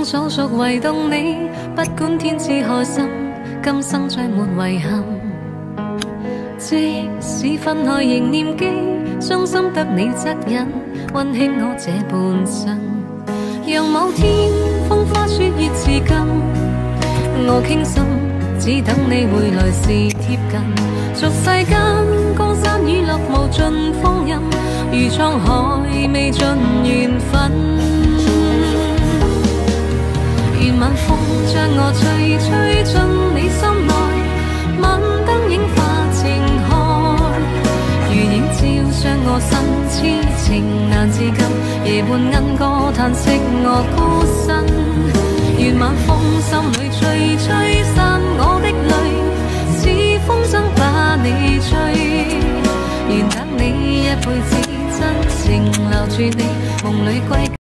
早熟唯动你，不管天知何深，今生再没遗憾。即使分开仍念记，伤心得你恻隐，温馨我这半生。让某天风花雪月至今，我倾心，只等你回来时贴近。俗世间江山雨落无尽风韵，如沧海未尽缘分。愿晚风将我吹进你心内，晚灯映化情海，如映照将我身痴情难自禁。夜半莺歌叹息我孤身，愿晚风心里吹散我的泪，似风筝把你追。愿等你一辈子真情留住你，梦里归。